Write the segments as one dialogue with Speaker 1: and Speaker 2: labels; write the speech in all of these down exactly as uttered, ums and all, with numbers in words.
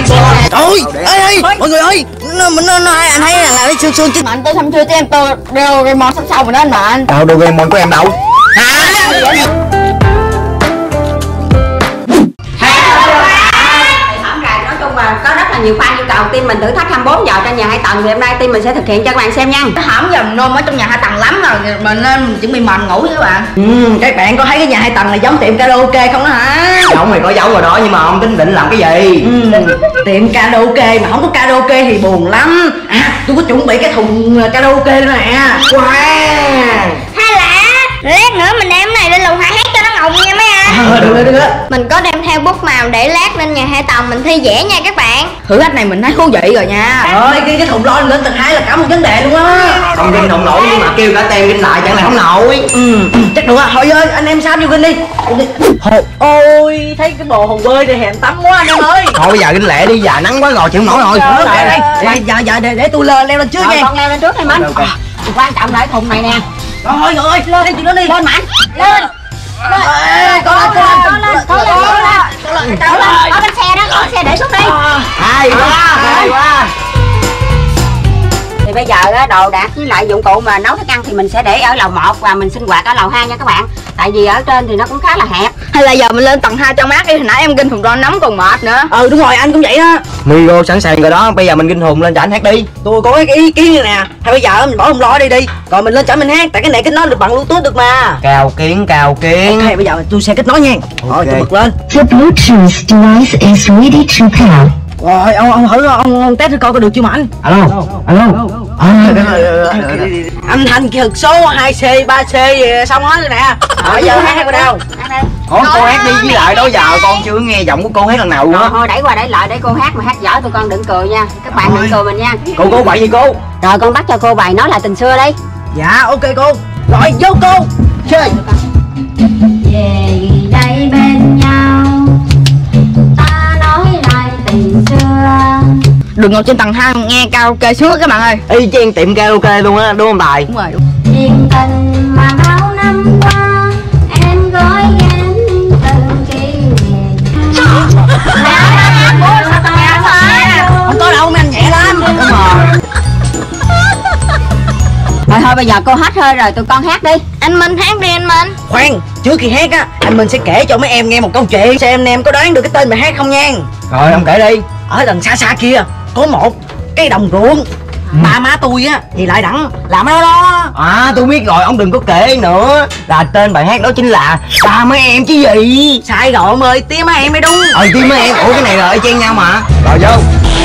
Speaker 1: Ôi, ê, ê, mọi người ơi, nó, nó, nó, anh thấy là cái xương xương chứ.
Speaker 2: Mạnh tôi thăm chưa cho em tôi Doraemon sắp sau rồi đó anh Mạnh.
Speaker 1: Đâu, Doraemon của em đâu? Hả?
Speaker 3: Có rất là nhiều fan yêu cầu team mình thử thách hai mươi bốn giờ trên nhà hai tầng thì hôm nay team mình sẽ thực hiện cho các bạn xem nha.
Speaker 2: Hỏng giờ nôn ở trong nhà hai tầng lắm rồi mình nên chuẩn bị mền ngủ với các bạn. Ừ, các bạn có thấy cái nhà hai tầng này giống tiệm karaoke không đó hả?
Speaker 1: Giống mày có giống rồi đó, nhưng mà ông tính định làm cái gì?
Speaker 2: Ừ, tiệm karaoke mà không có karaoke thì buồn lắm. À, tôi có chuẩn bị cái thùng karaoke nữa nè.
Speaker 1: Wow.
Speaker 4: Hay là lát nữa mình đem cái này lên lầu hai hát cho nó ngầu nha mấy anh.
Speaker 2: Ờ, được rồi, được rồi.
Speaker 4: Mình có đem theo bút màu để lát lên nhà hai tầng mình thi vẽ nha các bạn.
Speaker 2: Thử thách này mình thấy thú vị rồi nha. Ơi cái cái thùng lo lên tầng hai là cả một vấn đề luôn á.
Speaker 1: Không ginh không nổi nhưng mà kêu cả tem ginh lại chẳng lẽ không nổi.
Speaker 2: Ừ, chắc được á. Thôi ơi anh em sao vô ginh đi. Hồ, ôi thấy cái bồ hồ bơi thì hèn tắm quá anh em ơi.
Speaker 1: Thôi bây giờ ginh lẹ đi, giờ nắng quá rồi chịu không nổi rồi.
Speaker 2: Ờ, đây đây. Để, giờ giờ để, để tôi lên leo lên trước nha.
Speaker 3: Con leo lên trước đi Minh. Quan trọng là cái thùng này nè.
Speaker 2: Thôi rồi ơi, lên đi tụi nó đi.
Speaker 3: Lên Mạnh.
Speaker 4: Lên.
Speaker 3: Lên.
Speaker 2: Con lên, con lên,
Speaker 4: Con lên, con lên, con lên. Con lên, ở bên xe đó, ở xe để xuống đi.
Speaker 1: Hay quá, hay quá.
Speaker 3: Thì bây giờ á, đồ đạc với lại dụng cụ mà nấu thức ăn thì mình sẽ để ở lầu một và mình sinh hoạt ở lầu hai nha các bạn. Tại vì ở trên thì nó cũng khá là hẹp.
Speaker 2: Hay là giờ mình lên tầng hai cho mát đi, hồi nãy em kinh thùng ron nóng còn mệt nữa. Ừ đúng rồi, anh cũng vậy đó.
Speaker 1: Miro sẵn sàng rồi đó, bây giờ mình ginh hùng lên cho anh hát đi.
Speaker 2: Tôi có cái ý kiến này nè, hay bây giờ mình bỏ hùng lo đi đi, rồi mình lên chở mình hát, tại cái này kết nối được bằng bluetooth được mà.
Speaker 1: Cao kiến, cao kiến.
Speaker 2: Ok, bây giờ tôi sẽ kết nối nha. Rồi, tôi bật lên.
Speaker 5: The Bluetooth device is ready to pair.
Speaker 2: Rồi, ông ông thử ông, ông test thử coi có được chưa mà anh.
Speaker 1: Alo, alo. À,
Speaker 2: Âm thanh cực số hai C, ba C gì xong hết rồi nè. Rồi giờ hát ở đâu?
Speaker 1: Ủa, cô hát đi với lại đó giờ con chưa nghe giọng của cô hát lần nào luôn á.
Speaker 3: Thôi đẩy qua đẩy lại để cô hát mà hát dở tụi con đừng cười nha. Các bạn đừng cười mình nha.
Speaker 1: Cô cô bậy gì cô?
Speaker 3: Rồi con bắt cho cô bài nói là tình xưa đi.
Speaker 2: Dạ ok cô. Rồi vô cô. Chơi.
Speaker 4: Về đây bên nhau ta nói lại tình xưa.
Speaker 2: Đừng ngồi trên tầng hai nghe karaoke sướng các bạn ơi.
Speaker 1: Y chang tiệm karaoke luôn á, đúng không Tài?
Speaker 2: Đúng rồi.
Speaker 4: Chuyện tình mà bao năm qua em gói ghém từng kỷ niệm.
Speaker 2: Không có đâu mấy anh nhẹ lắm. Đúng rồi.
Speaker 3: Thôi thôi bây giờ cô hết hơi rồi tụi con hát đi.
Speaker 4: Anh Minh hát đi anh Minh.
Speaker 2: Khoan, trước khi hát á, anh Minh sẽ kể cho mấy em nghe một câu chuyện xem em có đoán được cái tên bài hát không nha.
Speaker 1: Rồi ông kể đi.
Speaker 2: Ở đằng xa xa kia có một cái đồng ruộng. Ừ. Ba má tôi á thì lại đặng làm ở đó đó.
Speaker 1: À tôi biết rồi, ông đừng có kể nữa. Là tên bài hát đó chính là Ba Mấy Em chứ gì.
Speaker 2: Sai rồi ông ơi, tía má em mới đúng.
Speaker 1: Ờ tía mấy em, ủa cái này là y chang nhau mà. Rồi vô.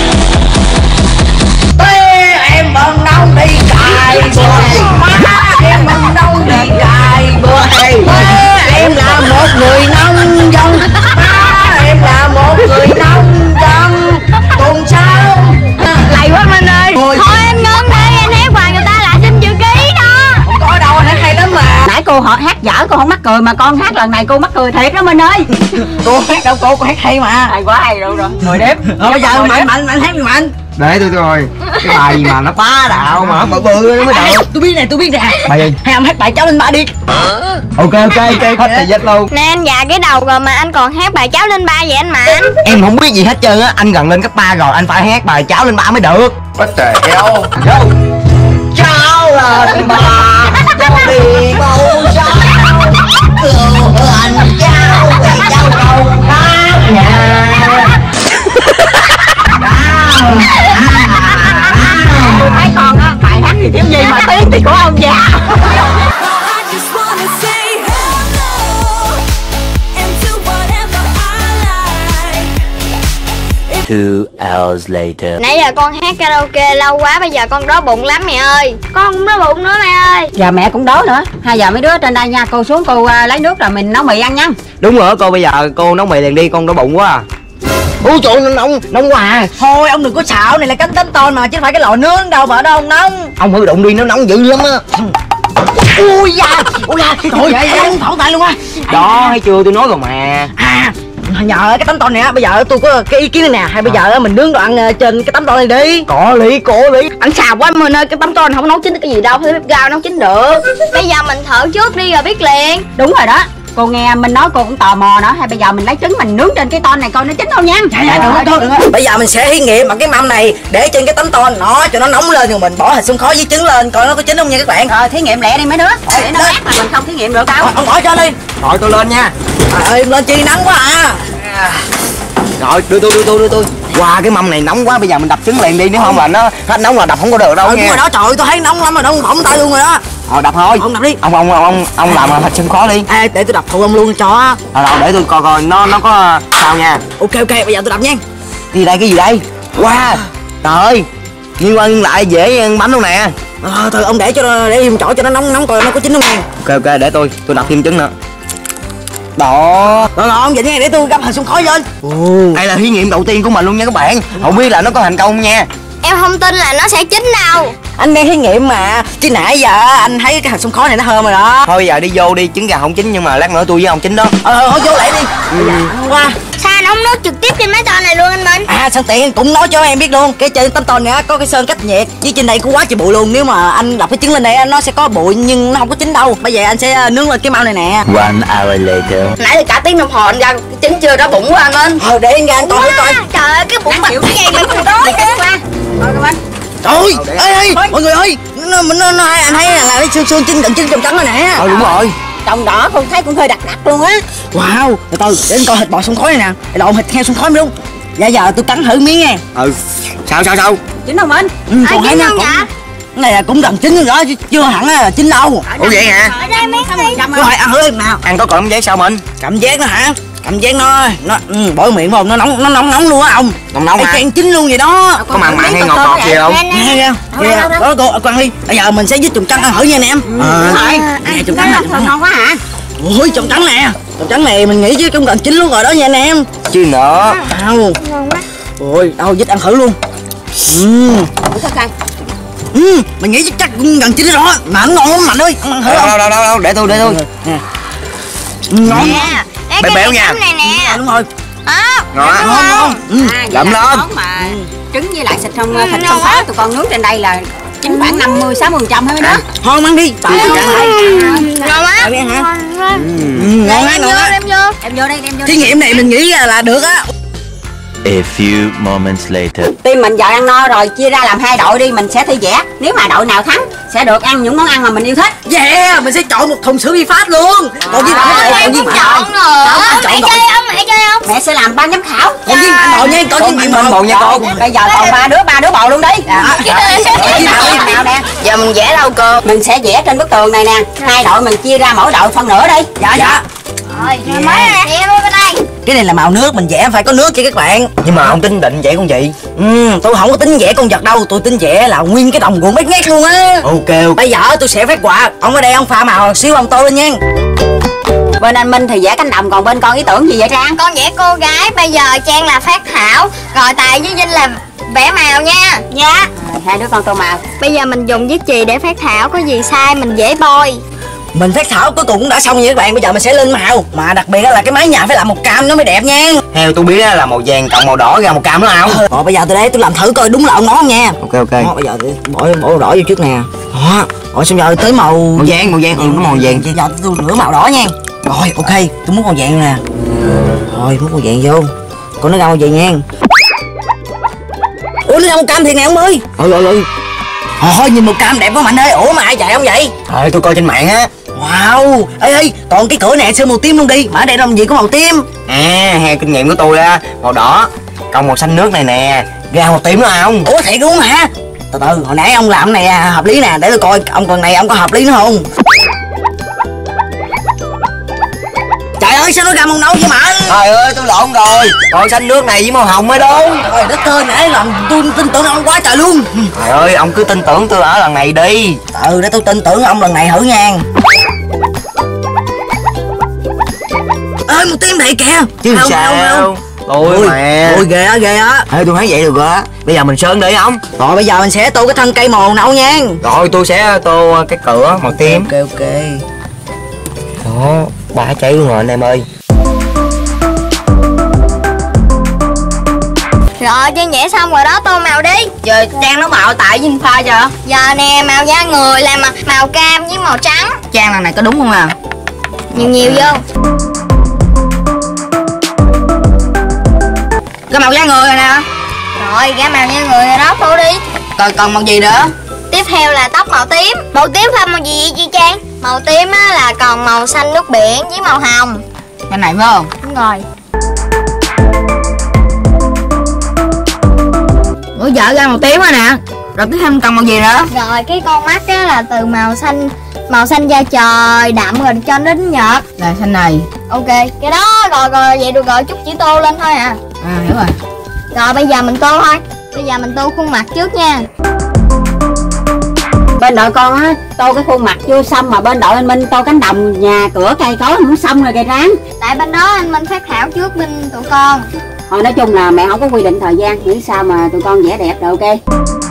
Speaker 2: Tía em bận đông đi cài bừa. Má em bận đông đi cài bừa. Tía em là một người nông dân. Má em là một người nông dân. Tuần sau lầy quá Minh ơi.
Speaker 4: Thôi em ngưng đi, anh hát hoài người ta lại xin chữ ký đó.
Speaker 2: Không có đâu, anh hát hay lắm mà.
Speaker 3: Nãy cô họ hát dở cô không mắc cười mà con hát lần này cô mắc cười thiệt đó Minh ơi.
Speaker 2: Cô hát đâu cô, cô hát hay mà.
Speaker 3: Hay quá hay rồi rồi.
Speaker 2: Ngồi đếm. Rồi bây giờ mạnh mạnh mạnh hát đi mạnh.
Speaker 1: Để tôi coi cái bài gì mà nó bá đạo mà bự bự nó mới được.
Speaker 2: Tôi biết này, tôi biết nè.
Speaker 1: Bài gì?
Speaker 2: Hay ông hát bài Cháu Linh Ba đi.
Speaker 1: Ok ok ok, hết thời gian luôn.
Speaker 4: Nè anh già cái đầu rồi mà anh còn hát bài Cháu Linh Ba vậy anh Mạnh.
Speaker 1: Em không biết gì hết trơn á, anh gần lên cấp ba rồi anh phải hát bài Cháu Lên Ba mới được. What the hell? Go. Cháu lên ba, cháu đi bầu cháu, cứu anh cháu vì cháu không khác nhà.
Speaker 3: Tôi thấy con á bài hát thì thiếu gì mà tiếng thì của ông già.
Speaker 6: Two hours later.
Speaker 4: Nãy giờ con hát karaoke lâu quá, bây giờ con đói bụng lắm mẹ ơi. Con cũng đói bụng nữa mẹ ơi.
Speaker 3: Giờ mẹ cũng đói nữa. Hai giờ mấy đứa trên đây nha, cô xuống cô uh, lấy nước rồi mình nấu mì ăn nha.
Speaker 1: Đúng rồi cô, bây giờ cô nấu mì liền đi, con đói bụng quá à. Ôi trời ơi, nóng nóng quá à.
Speaker 2: Thôi ông đừng có xạo, này là cánh tánh ton mà chứ không phải cái lò nướng đâu mà ở đâu nóng.
Speaker 1: Ông thử đụng đi, nó nóng dữ lắm á.
Speaker 2: Ui da, ui da, thôi vậy anh thổi tay luôn á.
Speaker 1: Đó thấy chưa, tôi nói rồi mà.
Speaker 2: À nhờ cái tấm ton này á, bây giờ tôi có cái ý kiến này nè, hay bây giờ mình nướng đồ ăn trên cái tấm ton này đi.
Speaker 1: Có lý, có lý.
Speaker 2: Anh xào quá mình ơi, cái tấm ton không nấu chín được cái gì đâu, phải bếp ga nấu chín được.
Speaker 4: Bây giờ mình thử trước đi rồi biết liền.
Speaker 3: Đúng rồi đó. Cô nghe mình nói cô cũng tò mò nữa. Hay bây giờ mình lấy trứng mình nướng trên cái ton này coi nó chín không nha.
Speaker 2: Dạ dạ được thôi, được. Bây giờ mình sẽ thí nghiệm bằng cái mâm này để trên cái tấm ton nó cho nó nóng lên, rồi mình bỏ thịt xông khói với trứng lên coi nó có chín không nha các bạn.
Speaker 3: Rồi thí nghiệm lẹ đi mấy đứa. Để nó ác mà mình không thí nghiệm được đâu.
Speaker 2: Ông bỏ cho đi.
Speaker 1: Rồi tôi lên nha.
Speaker 2: Trời ơi, em lên chi nắng quá à.
Speaker 1: Rồi đưa tôi đưa tôi đưa tôi. Wow, cái mâm này nóng quá, bây giờ mình đập trứng liền đi, nếu không là nó hết nóng là đập không có được đâu
Speaker 2: Ờ,
Speaker 1: nha.
Speaker 2: đúng rồi đó, trời ơi, tôi thấy nóng lắm rồi, nó bỏng tay luôn rồi đó.
Speaker 1: Rồi đập thôi.
Speaker 2: Ông đập đi.
Speaker 1: Ông ông ông ông, ông làm thịt xông khói đi.
Speaker 2: Ê, để tôi đập phụ ông luôn cho.
Speaker 1: Rồi đâu để tôi coi coi nó nó có sao nha.
Speaker 2: Ok ok, bây giờ tôi đập nha.
Speaker 1: Cái gì đây, cái gì đây? Wow, trời ơi, nghiêng qua nghiêng lại dễ bánh luôn nè.
Speaker 2: Ờ, thôi ông để cho nó, để im chỗ cho nó nóng nóng coi nó có chín không nha.
Speaker 1: Ok ok, để tôi tôi đập thêm trứng nữa. Đó.
Speaker 2: Rồi rồi ông vậy nha, để tôi gắp thịt xông khói lên.
Speaker 1: Đây là thí nghiệm đầu tiên của mình luôn nha các bạn. Không biết là nó có thành công không nha.
Speaker 4: Em không tin là nó sẽ chín đâu.
Speaker 2: Anh đang thí nghiệm mà, chứ nãy giờ anh thấy cái thịt xông khói này nó thơm rồi đó.
Speaker 1: Thôi giờ đi vô đi, trứng gà không chín nhưng mà lát nữa tôi với ông chín đó.
Speaker 2: Ờ thôi vô lại đi. Ừ. Qua.
Speaker 4: Sao anh không nấu trực tiếp trên máy ton này luôn anh Minh?
Speaker 2: À sẵn tiện cũng nói cho em biết luôn, cái trên tấm ton này có cái sơn cách nhiệt, với trên đây cũng quá trời bụi luôn. Nếu mà anh đập cái trứng lên đây nó sẽ có bụi nhưng nó không có chín đâu. Bây giờ anh sẽ nướng lên cái mâm này nè.
Speaker 6: One hour later.
Speaker 3: Nãy là cả tiếng đồng hồ anh ra cái trứng chưa đó bụng của anh Minh.
Speaker 2: Ờ để anh ra anh coi coi.
Speaker 4: Trời ơi, cái bụng bạch cái gì mà không đói nữa.
Speaker 3: Coi coi anh.
Speaker 2: Trời ơi, ê, ê, mọi người ơi, nó, nó, nó, anh thấy là cái xương xương chín gần chín trong trắng rồi nè.
Speaker 1: Ờ đúng rồi.
Speaker 3: Trồng đỏ con thấy cũng hơi đặc đặc luôn á.
Speaker 2: Wow, từ từ để anh coi thịt bò xông khói này nè, lộn thịt heo xông khói đúng. Dạ giờ tôi cắn thử miếng nha.
Speaker 1: Ừ. Sao sao sao?
Speaker 3: Chín không Minh?
Speaker 2: Ừ, còn thấy nó cũng cái này là cũng gần chín rồi đó chứ chưa hẳn là chín đâu.
Speaker 1: Ủa vậy hả?
Speaker 4: Ở đây miếng đi.
Speaker 2: Cứ hỏi ăn thử nào.
Speaker 1: Ăn có cảm giác sao mình?
Speaker 2: Cảm giác nó hả? Cảm giác nó nó ừ, bỏ miệng vào nó nóng nó nóng nóng luôn á ông.
Speaker 1: Nóng nóng
Speaker 2: Ê,
Speaker 1: hả?
Speaker 2: trang chín luôn vậy đó.
Speaker 1: Có mặn mặn hay ngọt ngọt gì không?
Speaker 2: Nghe kìa. Kìa, đó cô cô ăn đi. Bây giờ mình sẽ với trùng trắng ăn thử nha anh em.
Speaker 1: Ờ.
Speaker 2: Nè trùng trắng nè.
Speaker 3: Ngon quá hả?
Speaker 2: Ôi trùng trắng nè. Trùng trắng này mình nghĩ chứ cũng gần chín luôn rồi đó nha anh em.
Speaker 1: Chứ nữa.
Speaker 2: Đâu.
Speaker 4: Ngon quá.
Speaker 2: Ôi đâu dít ăn thử luôn. Ừ. Ừ, mình nghĩ chắc chắc cũng gần chín rồi. Mà nó ngon lắm Mạnh ơi. Ăn thử
Speaker 1: Đâu
Speaker 2: không?
Speaker 1: đâu đâu đâu, đâu. Để tôi để tôi.
Speaker 2: Nè. Ngon.
Speaker 4: Nè,
Speaker 1: Béo
Speaker 4: cái
Speaker 1: béo
Speaker 4: này
Speaker 1: nha.
Speaker 4: chấm này nè.
Speaker 2: Đúng rồi.
Speaker 4: Đó.
Speaker 1: Ngon á.
Speaker 2: Ngon ngon. Ừ.
Speaker 3: À,
Speaker 1: Lượm
Speaker 3: vậy là
Speaker 1: lên.
Speaker 3: món mà trứng với lại thịt không
Speaker 4: Ừ,
Speaker 3: thịt
Speaker 4: ngon
Speaker 3: không
Speaker 4: quá.
Speaker 3: phá tụi con nướng trên đây là chín khoảng năm mươi sáu mươi phần trăm hết mấy đứa.
Speaker 2: Thôi ăn đi. Tại
Speaker 4: Ừ,
Speaker 2: trắng này.
Speaker 4: ngon quá.
Speaker 2: Tại biết hả?
Speaker 4: Ngon quá.
Speaker 2: Ừ, ngon á
Speaker 4: Đem
Speaker 2: ngon
Speaker 4: vô,
Speaker 2: á.
Speaker 4: đem vô.
Speaker 3: Em vô đây em vô.
Speaker 2: Thí nghiệm này mình nghĩ là được á.
Speaker 6: A few moments later.
Speaker 3: Team mình giờ ăn no rồi, chia ra làm hai đội đi, mình sẽ thi vẽ. Nếu mà đội nào thắng sẽ được ăn những món ăn mà mình yêu thích.
Speaker 2: Yeah, mình sẽ chọn một thùng sữa vi phát luôn. Còn với
Speaker 4: Ờ,
Speaker 2: bạn
Speaker 4: em
Speaker 2: còn với
Speaker 4: cũng
Speaker 2: bạn.
Speaker 4: chọn nữa.
Speaker 2: Chọn
Speaker 4: Mẹ
Speaker 2: đội.
Speaker 4: chơi không? Mẹ chơi không?
Speaker 3: Mẹ sẽ làm ban giám khảo.
Speaker 2: Còn với bạn đội nha, có
Speaker 1: Con
Speaker 2: với
Speaker 1: viên
Speaker 2: bạn
Speaker 1: bầu
Speaker 2: đội
Speaker 1: nha con.
Speaker 3: Bây giờ còn ba đứa ba đứa bầu luôn đi. Đó. Nào nè.
Speaker 4: Giờ mình vẽ đâu cơ?
Speaker 3: Mình sẽ vẽ trên bức tường này nè. Hai đội mình chia ra mỗi đội phân nửa đi.
Speaker 2: Dạ dạ.
Speaker 4: Rồi, mới nè. Vẽ bên đây.
Speaker 2: Cái này là màu nước, mình vẽ phải có nước chứ các bạn.
Speaker 1: Nhưng mà ông tính định vậy con chị.
Speaker 2: Ừ, tôi không có tính vẽ con vật đâu, tôi tính vẽ là nguyên cái đồng ruộng bét ngát luôn á.
Speaker 1: Ok ok.
Speaker 2: Bây giờ tôi sẽ phát quà. Ông ở đây ông pha màu xíu ông tô lên nha.
Speaker 3: Bên anh Minh thì vẽ cánh đồng, còn bên con ý tưởng gì vậy Trang?
Speaker 4: Con vẽ cô gái, bây giờ Trang là Phát Thảo, rồi Tài với Vinh là vẽ màu nha. Dạ.
Speaker 3: Rồi, hai đứa con tô màu.
Speaker 4: Bây giờ mình dùng viết chì để Phát Thảo, có gì sai mình dễ bôi.
Speaker 2: Mình phát thảo cuối cùng cũng đã xong rồi các bạn. Bây giờ mình sẽ lên màu. Mà đặc biệt là cái mái nhà phải làm màu cam nó mới đẹp nha.
Speaker 1: Theo tôi biết á là màu vàng cộng màu đỏ ra màu cam đó không?
Speaker 2: Rồi bây giờ tôi đây tôi làm thử coi đúng là ông nói không nha.
Speaker 1: Ok ok.
Speaker 2: Đó, bây giờ tôi bỏ bỏ màu đỏ vô trước nè. Đó. Rồi xong rồi tới màu
Speaker 1: Màu vàng màu vàng ừ nó màu vàng chứ.
Speaker 2: Giờ tôi rửa màu đỏ nha. Rồi ok, tôi muốn màu vàng nè. Rồi muốn màu vàng vô. Còn nó ra màu vàng nha. Ủa nó ra màu cam thiệt nè ông ơi.
Speaker 1: Ôi ôi ôi.
Speaker 2: Thôi nhìn màu cam đẹp quá Mạnh ơi. Ủa mà ai chạy không vậy?
Speaker 1: Thôi tôi coi trên mạng á.
Speaker 2: Wow. Ê ê, còn cái cửa này sơn màu tím luôn đi. Mà ở đây làm gì có màu tím.
Speaker 1: À theo kinh nghiệm của tôi á, màu đỏ cộng màu xanh nước này nè ra màu tím đó không?
Speaker 2: Ủa thiệt luôn hả? Từ từ hồi nãy ông làm cái này à, hợp lý nè. Để tôi coi ông còn này ông có hợp lý nữa không. Trời ơi sao nó ra màu nâu vậy mà.
Speaker 1: Trời ơi tôi lộn rồi. Màu xanh nước này với màu hồng mới đúng.
Speaker 2: Trời đất ơi nãy làm tôi tin tưởng ông quá trời luôn.
Speaker 1: Trời ơi ông cứ tin tưởng tôi ở lần này đi.
Speaker 2: Ừ để tôi tin tưởng ông lần này thử nha. Ơi một tiếng này kìa.
Speaker 1: Chứ
Speaker 2: Không,
Speaker 1: sao?
Speaker 2: không, không.
Speaker 1: Tôi
Speaker 2: Ôi,
Speaker 1: mà.
Speaker 2: ôi ghê á ghê á.
Speaker 1: Ê tôi thấy vậy được rồi á. Bây giờ mình sơn đi không?
Speaker 2: Rồi bây giờ mình sẽ tô cái thân cây màu nâu nha.
Speaker 1: Rồi tôi sẽ tô cái cửa màu tím.
Speaker 2: Ok ok.
Speaker 1: Đó, ba cháy luôn rồi anh em ơi.
Speaker 4: Rồi Trang vẽ xong rồi đó, tô màu đi.
Speaker 3: Giờ Trang nó màu tại Vinh pha chưa?
Speaker 4: Giờ nè, màu da người là màu, màu cam với màu trắng.
Speaker 3: Trang lần này có đúng không à?
Speaker 4: Nhiều nhiều vô.
Speaker 2: Cái màu da người rồi nè.
Speaker 4: Rồi ra màu da người rồi đó, tô đi.
Speaker 2: Còn còn màu gì nữa?
Speaker 4: Tiếp theo là tóc màu tím. Màu tím thêm màu gì vậy chị Trang? Màu tím á, là còn màu xanh nước biển với màu hồng.
Speaker 2: Cái này phải không?
Speaker 4: Đúng rồi.
Speaker 2: Ủa vợ ra màu tím rồi nè. Rồi tiếp thêm còn màu gì nữa?
Speaker 4: Rồi cái con mắt á, là từ màu xanh màu xanh da trời đậm rồi cho đến nhợt.
Speaker 2: Là xanh này.
Speaker 4: Ok, cái đó rồi rồi vậy được rồi, chút chỉ tô lên thôi à.
Speaker 2: À hiểu rồi.
Speaker 4: Rồi bây giờ mình tô thôi. Bây giờ mình tô khuôn mặt trước nha.
Speaker 3: Bên đội con á tô cái khuôn mặt chưa xong, mà bên đội anh Minh tô cánh đồng nhà cửa cây cối không xong rồi kìa Ráng.
Speaker 4: Tại bên đó anh Minh phát thảo trước bên tụi con.
Speaker 3: Thôi nói chung là mẹ không có quy định thời gian, nghĩ sao mà tụi con vẽ đẹp rồi. Ok.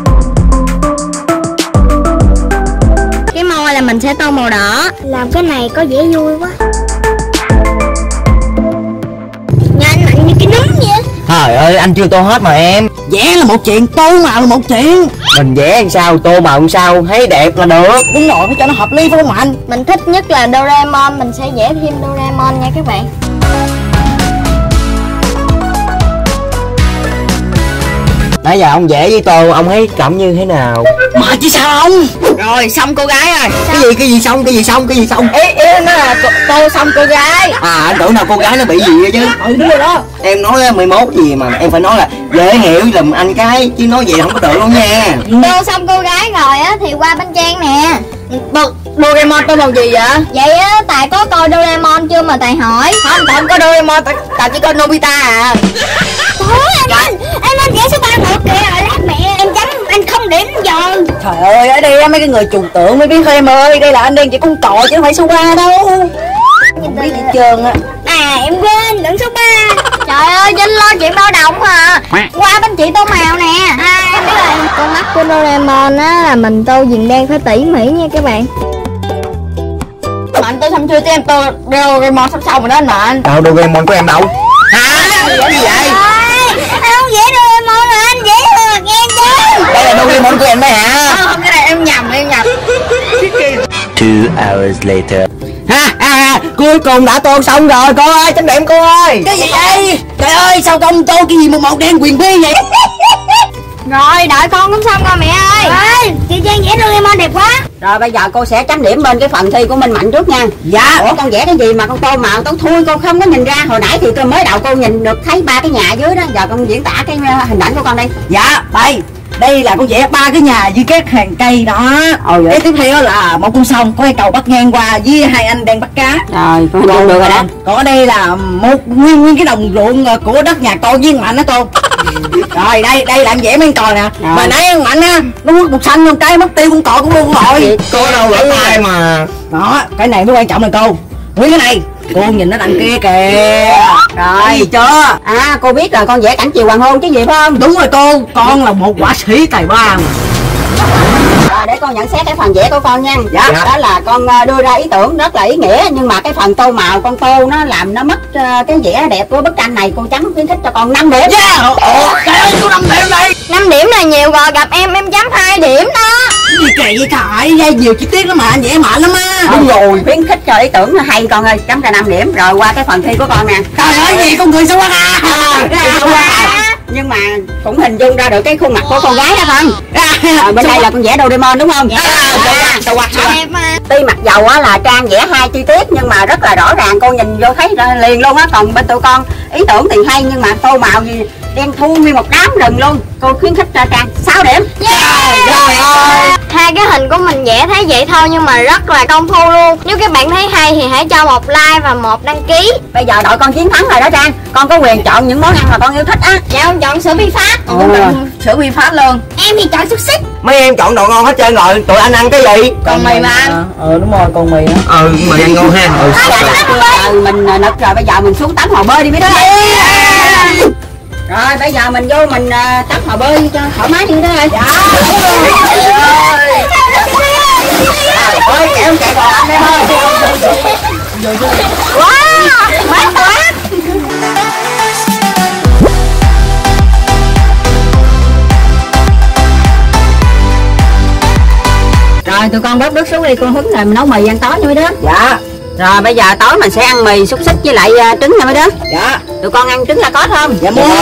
Speaker 4: Cái môi là mình sẽ tô màu đỏ. Làm cái này có vẻ vui quá. Nhìn anh mạnh như cái nấm vậy.
Speaker 1: Trời ơi anh chưa tô hết mà em.
Speaker 2: Vẽ là một chuyện, tô màu là một chuyện.
Speaker 1: Mình vẽ làm sao, tô màu làm sao, thấy đẹp là được.
Speaker 2: Đúng rồi, phải cho nó hợp lý phải không anh?
Speaker 4: Mình thích nhất là Doraemon, mình sẽ vẽ thêm Doraemon nha các bạn.
Speaker 1: Nãy giờ ông vẽ với tô, ông thấy cảm như thế nào?
Speaker 2: Mà chứ sao không? Rồi xong cô gái rồi.
Speaker 1: Cái gì cái gì xong, cái gì xong, cái gì xong?
Speaker 2: Ý ý nó là cô- tô xong cô gái.
Speaker 1: À anh tưởng nào cô gái nó bị gì vậy chứ.
Speaker 2: Ừ đúng rồi đó.
Speaker 1: Em nói mười mốt gì mà em phải nói là dễ hiểu giùm anh cái, chứ nói vậy không có được luôn nha.
Speaker 4: Tô xong cô gái rồi á thì qua bên Trang nè.
Speaker 2: Đo- Doraemon tô màu gì vậy?
Speaker 4: Vậy á Tài có coi Doraemon chưa mà Tài hỏi.
Speaker 2: Không, tao không có Doraemon, tao tao chỉ có Nobita à.
Speaker 4: Thôi anh anh anh anh vẽ số ba một kìa, lát mẹ em chấm anh không điểm giờ.
Speaker 2: Trời ơi, ở đây á, mấy cái người trừu tượng mới biết thôi em ơi. Đây là anh đen chỉ con cò chứ không phải số ba đâu. Không biết gì trơn á.
Speaker 4: À em quên đừng số ba. Trời ơi Vinh lo chuyện bao đồng à. Qua bên chị tô màu nè. À em biết rồi. Con mắt của Doraemon á là mình tô viền đen phải tỉ mỉ nha các bạn.
Speaker 2: Mà anh tô xong chưa chứ em tô Doraemon sắp xong rồi đó anh mà anh.
Speaker 1: Đâu Doraemon của em đâu?
Speaker 2: Hả? Gì vậy?
Speaker 4: Ôi, anh không vẽ Doraemon rồi anh vẽ được em chứ.
Speaker 1: Đây là Doraemon của em đấy hả?
Speaker 2: Không, không, cái này em nhầm, em nhầm.
Speaker 6: Two hours later.
Speaker 1: Ha ha, cuối cùng đã tô xong rồi cô ơi, chấm điểm cô ơi.
Speaker 2: Cái gì vậy? Trời ơi, sao công tô cái gì mà màu đen quyền bí vậy?
Speaker 4: Rồi đợi con cũng xong rồi mẹ ơi. Ơi chị Trang vẽ Doraemon đẹp quá.
Speaker 3: Rồi bây giờ cô sẽ chấm điểm bên cái phần thi của Minh Mạnh trước nha.
Speaker 2: Dạ.
Speaker 3: Ủa con vẽ cái gì mà con tô màu tao thui, con không có nhìn ra. Hồi nãy thì tôi mới đầu cô nhìn được thấy ba cái nhà dưới đó. Giờ con diễn tả cái hình ảnh của con đây.
Speaker 2: Dạ, đây. Đây là con vẽ ba cái nhà với các hàng cây đó.
Speaker 3: Ồ, vậy?
Speaker 2: Cái tiếp theo là một con sông có cái cầu bắt ngang qua với hai anh đang bắt cá.
Speaker 3: Rồi con hình dung được rồi đó.
Speaker 2: Còn ở đây là một nguyên nguyên cái đồng ruộng của đất nhà con với Mạnh đó cô. Rồi đây đây là anh vẽ mấy con cò nè.
Speaker 3: Rồi.
Speaker 2: Mà nãy con Mạnh á nó quất một xanh con cái mất tiêu con cò cũng luôn rồi.
Speaker 1: Cô đâu lỡ tay mà.
Speaker 2: Đó, cái này mới quan trọng này cô. Nguyên cái này cô nhìn nó đằng kia kìa. Rồi gì chưa?
Speaker 3: À cô biết rồi, con vẽ cảnh chiều hoàng hôn chứ gì phải không?
Speaker 2: Đúng rồi cô, con là một họa sĩ tài ba mà.
Speaker 3: Rồi để con nhận xét cái phần vẽ của con nha.
Speaker 2: Dạ.
Speaker 3: Đó là con ờ, đưa ra ý tưởng rất là ý nghĩa, nhưng mà cái phần tô màu con tô nó làm nó mất ờ, cái vẻ đẹp của bức tranh này. Cô chấm khuyến khích cho con năm điểm.
Speaker 2: Yeah. Ồ, trời ơi, cô năm điểm đây.
Speaker 4: năm điểm là nhiều rồi, gặp em em chấm hai điểm đó.
Speaker 2: Gì kỳ vậy trời, ra nhiều chi tiết lắm mà anh vẽ mạnh lắm á.
Speaker 3: Đúng rồi, khuyến khích cho ý tưởng nó hay con ơi, chấm ra năm điểm. Rồi qua cái phần thi của con nè.
Speaker 2: Trời ơi, gì con người xấu quá à.
Speaker 3: Nhưng mà cũng hình dung ra được cái khuôn mặt của con gái đó không? Rồi bên đây là con vẽ Doraemon đúng không?
Speaker 2: Đâu qua sao?
Speaker 4: Đẹp mà.
Speaker 3: Tuy mặc dầu á là Trang vẽ hai chi tiết nhưng mà rất là rõ ràng, cô nhìn vô thấy liền luôn á. Còn bên tụi con ý tưởng thì hay nhưng mà tô màu gì đen thui nguyên một đám rừng luôn. Cô khuyến khích cho Trang sáu điểm.
Speaker 4: Trời ơi. Hai cái hình của mình vẽ thấy vậy thôi nhưng mà rất là công phu luôn. Nếu các bạn thấy hay thì hãy cho một like và một đăng ký.
Speaker 3: Bây giờ đội con chiến thắng rồi đó Trang. Con có quyền chọn những món ăn mà con yêu thích á.
Speaker 4: Dạ con chọn sữa vi phát.
Speaker 2: Sữa vi phát luôn.
Speaker 4: Em thì chọn xúc xích.
Speaker 1: Mấy em chọn đồ ngon hết trơn rồi, tụi anh ăn cái gì?
Speaker 2: Còn mì mà ăn. Ờ đúng rồi, còn mì á.
Speaker 1: Ừ mì ăn ngon ha. Ừ,
Speaker 3: Ừ, mình nực rồi, bây giờ mình xuống tắm hồ bơi đi biết đó. Rồi bây giờ mình vô mình uh, tắm hồ bơi cho thoải mái đi đó rồi. Dạ. Ôi kẹo chạy bò anh em ơi.
Speaker 4: Wow, mát quá.
Speaker 3: Rồi tụi con bớt nước xuống đi, con hứng rồi mình nấu mì ăn tối nữa đó.
Speaker 2: Dạ.
Speaker 3: Rồi bây giờ tối mình sẽ ăn mì xúc xích với lại uh, trứng nha mấy đứa.
Speaker 2: Dạ.
Speaker 3: Tụi con ăn trứng là có không?
Speaker 2: Dạ muốn.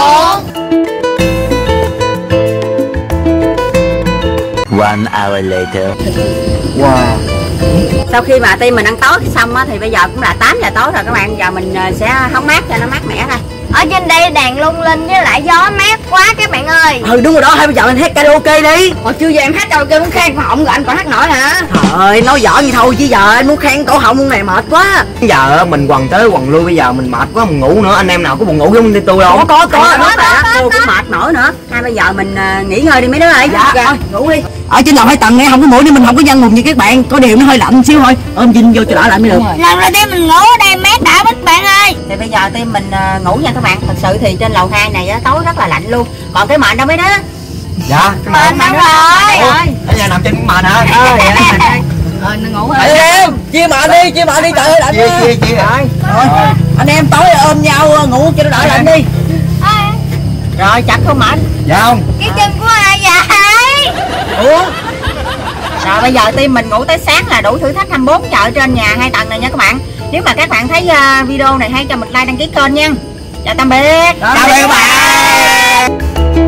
Speaker 6: One hour later.
Speaker 1: Wow.
Speaker 3: Sau khi mà team mình ăn tối xong á thì bây giờ cũng là tám giờ tối rồi các bạn. Giờ mình uh, sẽ hóng mát cho nó mát mẻ thôi.
Speaker 4: Ở trên đây đèn lung linh với lại gió mát quá các bạn ơi.
Speaker 2: Ừ đúng rồi đó, hay bây giờ mình hát karaoke đi.
Speaker 3: Hồi chưa giờ em hát karaoke muốn khen cổ họng rồi anh còn hát nổi hả?
Speaker 2: Trời ơi, nói giỡn vậy thôi chứ giờ anh muốn khen cổ họng này mệt quá.
Speaker 1: Giờ mình quần tới quần lui, bây giờ mình mệt quá mình ngủ nữa. Anh em nào có buồn ngủ giống như tôi đâu?
Speaker 2: Có có có.
Speaker 3: Có rồi cô cũng mệt mỏi nữa. Hai bây giờ mình uh, nghỉ ngơi đi mấy đứa ơi.
Speaker 2: Dạ, thôi ngủ đi. Ở trên lầu hai tầng này không có mũi nên mình không có gian ngục như các bạn. Có điều nó hơi lạnh xíu thôi. Ôm Vinh vô cho đỡ lạnh mới được.
Speaker 4: Lần đầu tiên mình ngủ ở đây mát đã các bạn ơi.
Speaker 3: Thì bây giờ team mình uh, ngủ nha các bạn. Thật sự thì trên lầu hai này á, tối rất là lạnh luôn. Còn cái mền đâu mấy đứa?
Speaker 1: Dạ. Cái
Speaker 4: Mền đâu rồi?
Speaker 1: ở nhà nằm trên mền hả?
Speaker 3: Ờ vậy đó. Rồi nó ngủ
Speaker 2: Anh
Speaker 3: ơi.
Speaker 2: em, chia mền đi, chia mền đi, trời ơi lạnh
Speaker 1: Chia
Speaker 2: quá.
Speaker 1: chia chia.
Speaker 2: Rồi, rồi. Anh em tối ôm nhau ngủ cho nó đỡ lạnh đi.
Speaker 3: Rồi chặt không mệt.
Speaker 1: Dạ không?
Speaker 4: Cái chân của ai vậy?
Speaker 3: Ủa? Rồi bây giờ team mình ngủ tới sáng là đủ thử thách hai mươi bốn chợ trên nhà hai tầng này nha các bạn. Nếu mà các bạn thấy uh, video này hay cho mình like đăng ký kênh nha. Chào tạm biệt.
Speaker 2: Chào các bạn.